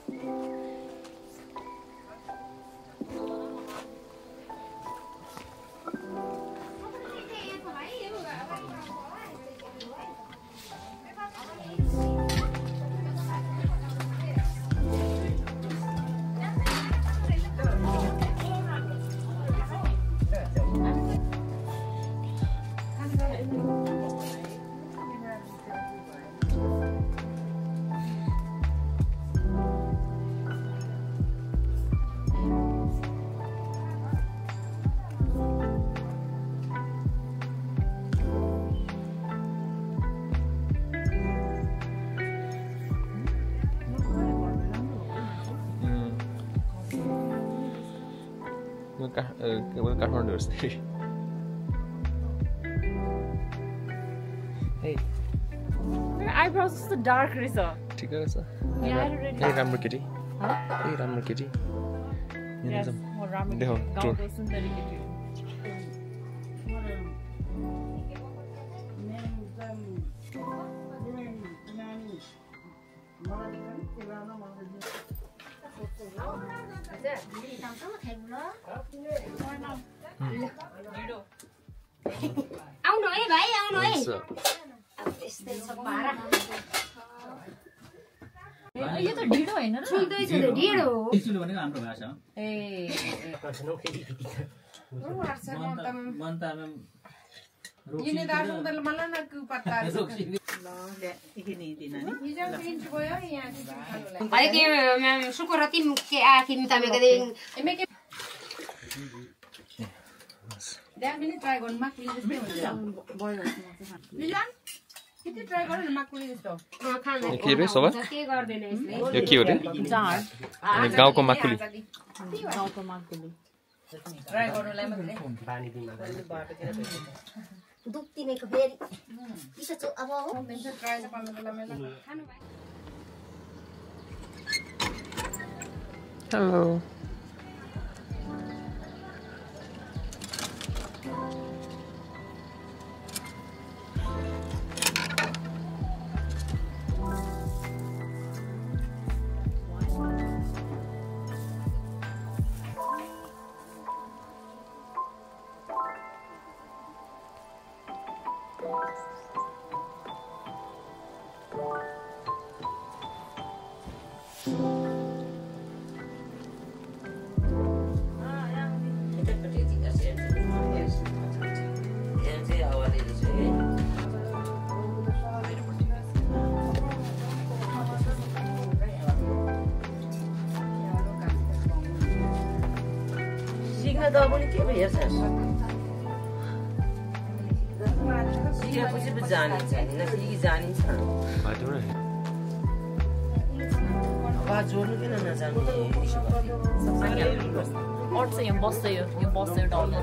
Kathmandu जस्तै Hey, your eyebrows are so dark, Risa. ठिक रहेछ ए राम्रो केटी ए राम्रो केटी Yes, more ramen. देखो गाउँको सुन्दरी केटी. आउनु है भाइ आउनु है अब त्यस्तै छ पारा यो त ढिडो हैन र सुन्दै छ त ढिडो हो सुन्नु भनेको हाम्रो भाषा हो ए मन्तामा Ini darung dalam mana nak patah. भाइ के शुक्र तिम के आखि मितामे गदे Dan ini try gon makuli jस्तो Lijan किति ट्राई गर्नु makuli जस्तो खाना के रे सबै के गर्दैन यसले यो के हो रे जाड अनि गाउँको माकुली गाउँको माकुली ट्राई गर्नुलाई मात्रै पानी दिनमा दुख्तिनेको फेरि किस छ अब हो मेन ट्राई चाहिँ गर्नुलाई मैले खानु भयो Hello. सिक्न त पनि के हेर्छस् सिकेपछि पो जानिन्छ नसिकी जानिन्छ आवाज जोड्नु किन नजान्ने अट चाहिँ यहाँ बस्छ यो बस्छ यो डल्लो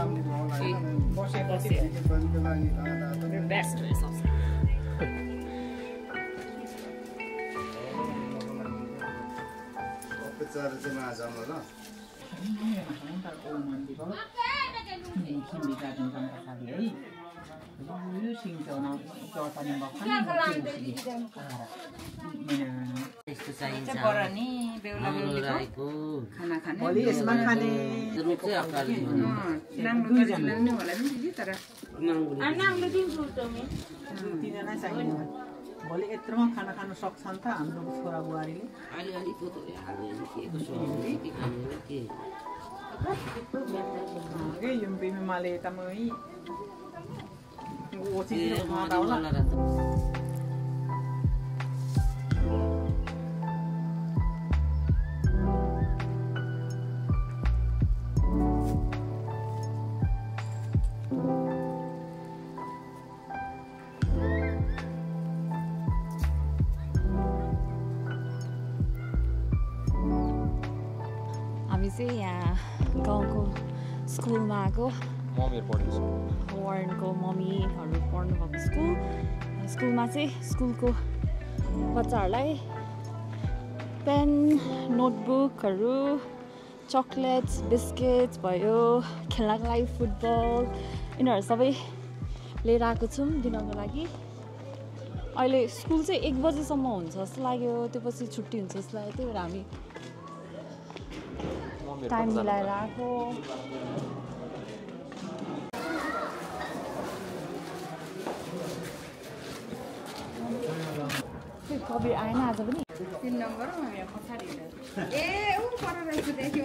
बेस्ट हो यो यस्तो चाहिन्छ बरानी बेउला बेउलीको खाना खाने भोलि यसमा खाने नाङ्लो गरिदिनु नि होला नि दिदी तर नाङ्लो दिन्छु त म तिनजना चाहिन्छ भोलि यत्रोमा खाना खानु सक्छन् त हाम्रो छोरा बुहारीले अलिअलि पोतोले हाल्ने के कसो के युम्पीमा माले तमै ओछि होला हामी चाहिँ यहाँ गाउँको स्कुलमा आएको मम्मीहरु पढ्दैछ वार्नको मम्मीहरू पढ्नु भएको स्कुलमा चाहिँ स्कुलको बच्चाहरूलाई पेन नोटबुकहरू चकलेट्स बिस्किट्स भयो खेल्नको लागि फुटबल यिनीहरू सबै लिएर आएको छौँ दिनको लागि अहिले स्कुल चाहिँ 1 बजेसम्म हुन्छ जस्तो लाग्यो त्यसपछि छुट्टी हुन्छ जस्तो लाग्यो त्यही भएर हामी टाइम मिलाएर आएको कवि आएन आज पनि 3 नम्बर यहाँ पछाडि ए उ पर रहेछ देख्यौ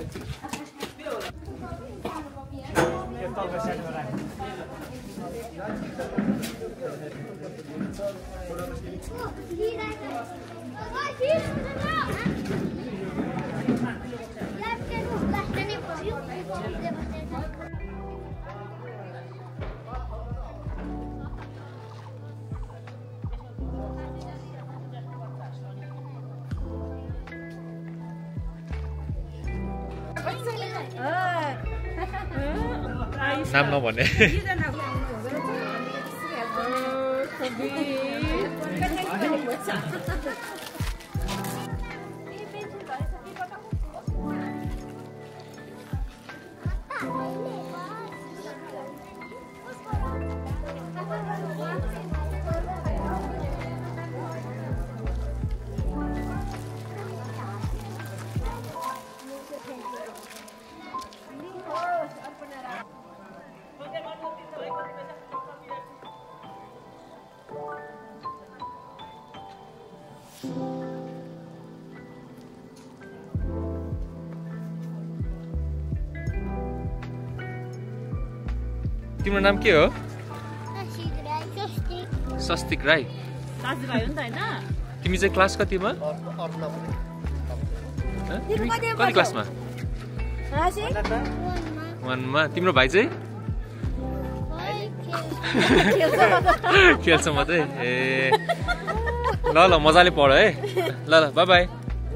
नाम नभने तिम्रो नाम के हो? स्वस्तिक राई। दाजुभाइ हो नि त हैन? तिमी चाहिँ क्लास कतिमा? कति क्लासमा? 1 मा। तिम्रो भाइ चाहिँ? खेल्छ मात्रै। ए ल ल मजाले पढ है। ल ल बाइ बाइ।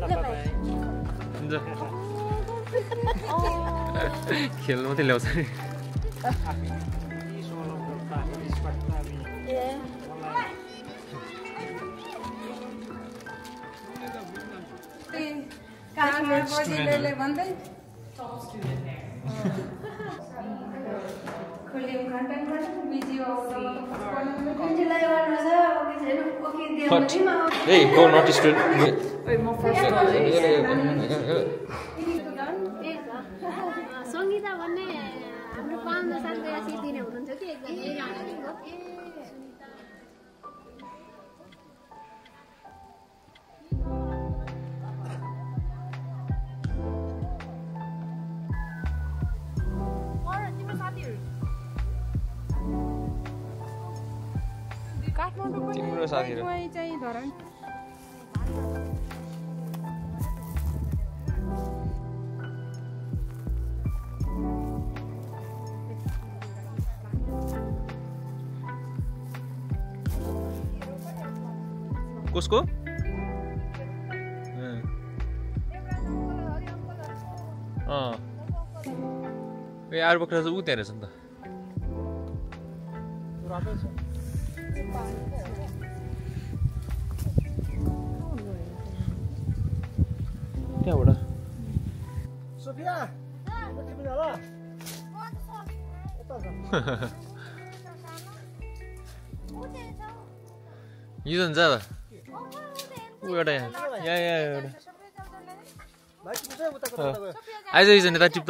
खेल्नु मात्रै ल्याउँछ नि। Hey, go naughty student. Sangeeta भन्ने हाम्रो 5 सालको या सिदिने हुनुहुन्छ कि एकदमै तिम्रो साथीहरु चाहिँ धरन कसको? ए आरु बक्रा चाहिँ उ त्यहाँ रहेछ नि त। त्यहाँबाट सोफिया यो त जा ऊ एउटा यहाँ एउटा आइज आइज नेता टिप त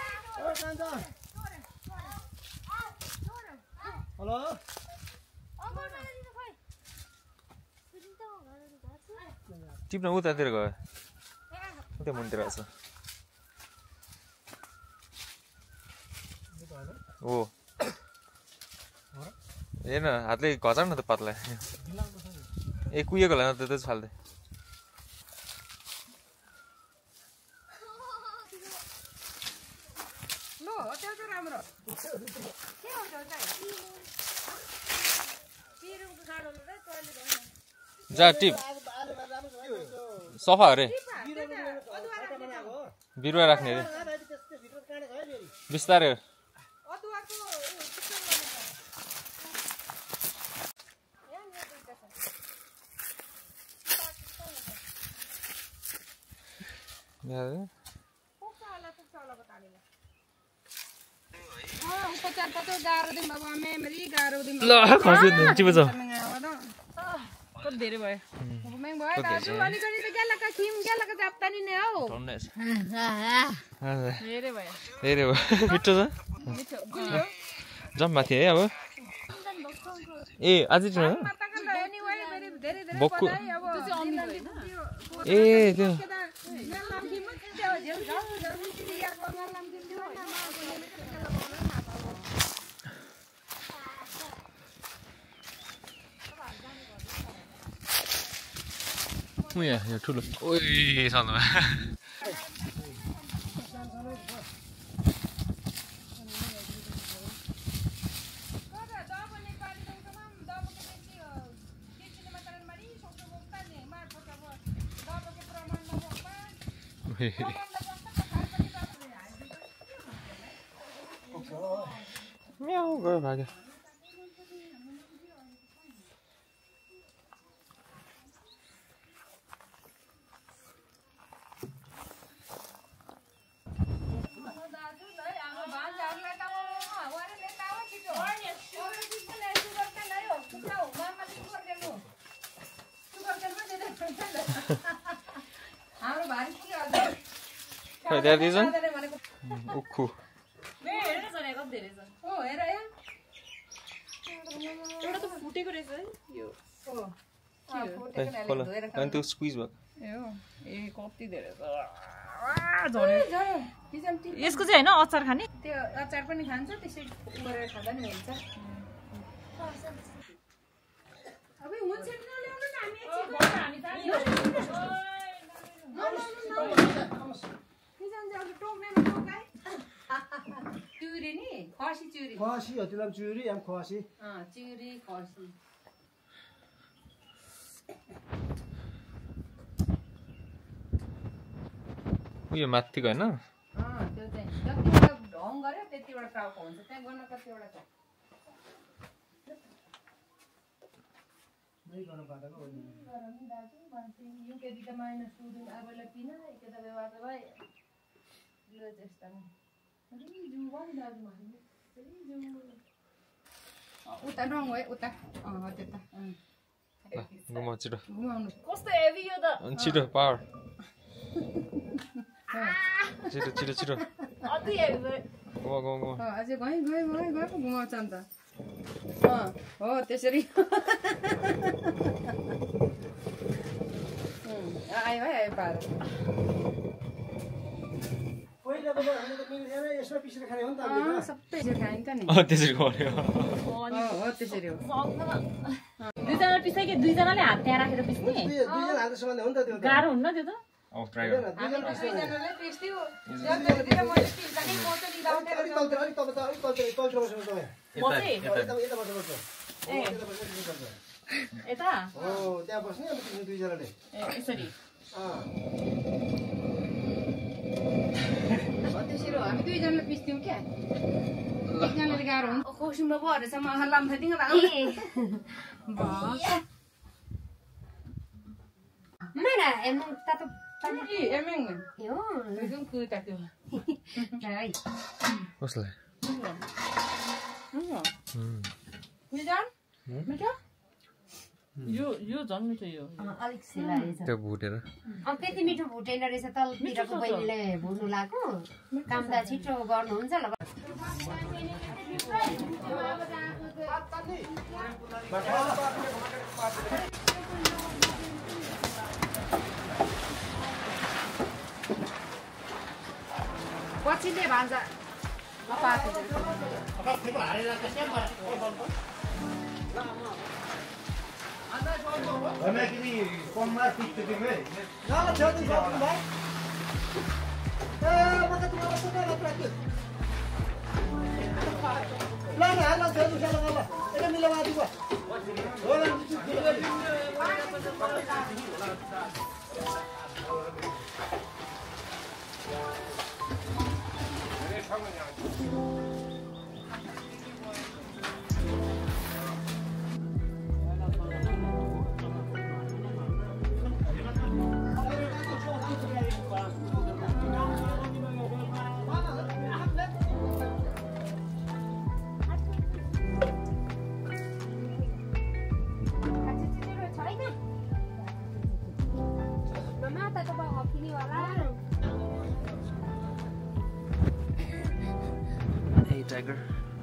हेलो टिप्न उतातिर गयो उता मुनतिर आछ हो हेर्न हातले घचाउन न त पातला ए कुहिएको होला न त फाल्दै जा टिप सफा अरे बिरुवा राख्ने अरे बिस्तारै उपचार पतो गाह्रो दिउँ अब मेमोरी गाह्रो दिउँ ल खस्यो चिबो छ कति धेरै भयो मेङ भयो दाजु अलिकति त ग्यालका खिम ग्यालका जाप्ता नि नै हौ धेरै भयो धेरै भयो मिठो छ जम्मा थियो है अब ए अझै छ बक्कु ए त्यो यहाँ ठुलो ओइ सानो म्याउ गयो भाग्यो खै त्यहाँ दिन्छ उखु एउटा त फुटेको रहेछ है यो अनि त्यो स्क्विज भएको ए कति धेरै यसको चाहिँ होइन अचार खाने त्यो अचार पनि खान्छ त्यसै गरेर खाँदा नि हुन्छ अब हुन्छ नि ल्याउनु न हामी चुरी नि खसी चुरी खसी हो त्यसलाई चुरी आम खसी चुरी खसी उयो माथिको होइन त्यो चाहिँ जतिवटा ढङ गर्यो त्यतिवटा टाउको हुन्छ त्यहाँ गर्न कतिवटा छ उता ढङ है उता त्यता घुमाउ छिटो कस्तो हेभी यो त छिटो पावर छिटो छिटो छिटो अति हेभी घुमा घुमा घुमा अझै गयो गयो गयो गयो घुमाउँछ नि त हो त्यसरी आयो है आयो पार सबै खाइन्छ नि त्यसरी घुमाउने हो त्यसरी हो दुईजना पिसाइ कि दुईजनाले हात त्यहाँ राखेर पिस्ने गाह्रो हुन्न त्यो त ट्राई गर यता त्यहाँ बस्ने अनि दुईजनाले यसरी त्यसरी हो हामी दुईजनाले पिस्थ्यौँ क्या एकजनाले गाह्रो हुन्छ खोसुमा भएरसम्म हल्लाम थैदिङ Mana emang tato एमेङ yo. एकदम कुता त्यो Right. कसलाई मिजान मिठो यो झन् मिठो यो अलिक सिलाएछ त्यो भुटेर अब त्यति मिठो भुटेन रहेछ तलतिरको बहिनीले भुट्नु लाग्यो काम त छिटो गर्नुहुन्छ ल पछिल्ले भान्जा Hey tiger.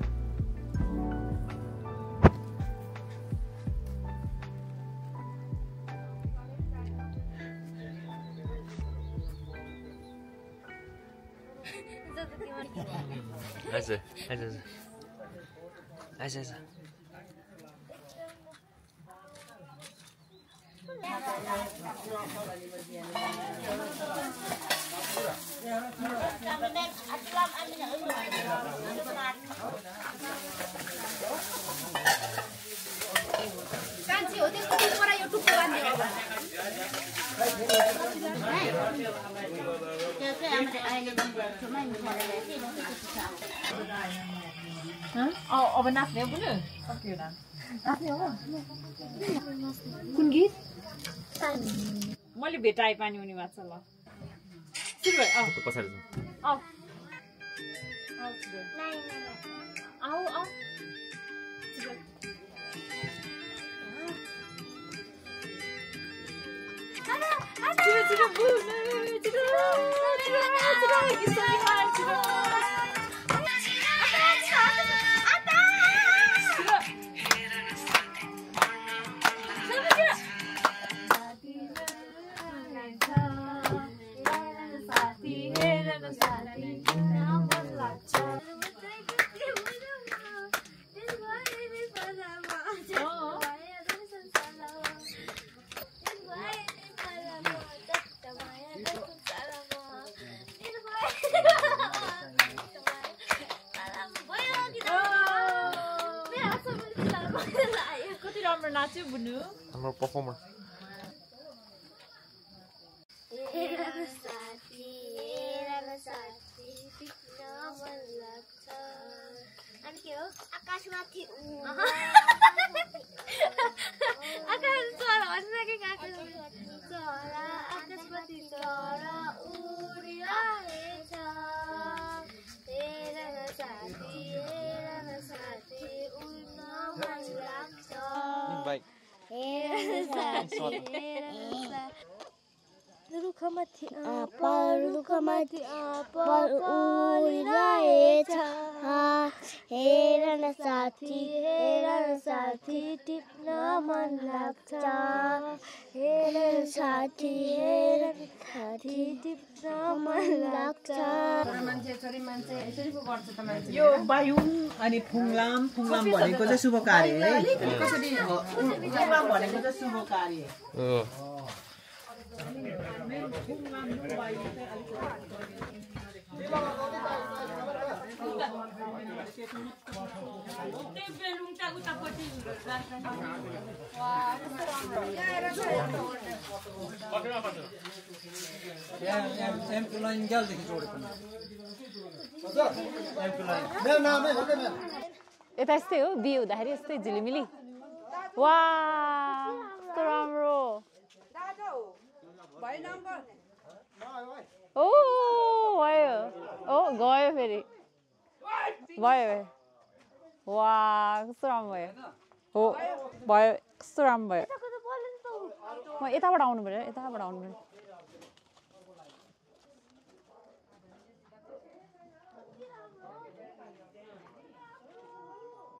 Aja. कान्छी हो त्यसको टुप्पोरा यो टुप्पो बान्दियो त्यो चाहिँ हामीले अहिले छुमै मिठाई अब नाच्ने बुनु नाच्ने हो कुन गीत मैले भेटाए पानी हुने भएको छ ल सुरु भयो पछाडि आऊ आऊ आऊ छिटो कति राम्रो नाच्यो बुनु हाम्रो परफर्मर आकाशमाथि आकाश चरा आकाशमाथि चरा उडिरहेछ हेर न साथी उड्न मन लाग्छ रुखमाथि उडिरहेछ हेर न साथी टिप्न मन लाग्छ हेर न साथी टिप्न मन लाग्छ यो बायुङ अनि फुङलाम भनेको चाहिँ शुभ कार्य है कसरी फुङलाम भनेको चाहिँ शुभ कार्य यता यस्तै हो बिहे हुँदाखेरि यस्तै झिलिमिली वा कस्तो राम्रो ओ भयो गयो फेरि भयो वा कस्तो राम्रो भयो हो भयो कस्तो राम्रो भयो म यताबाट आउनु पर्यो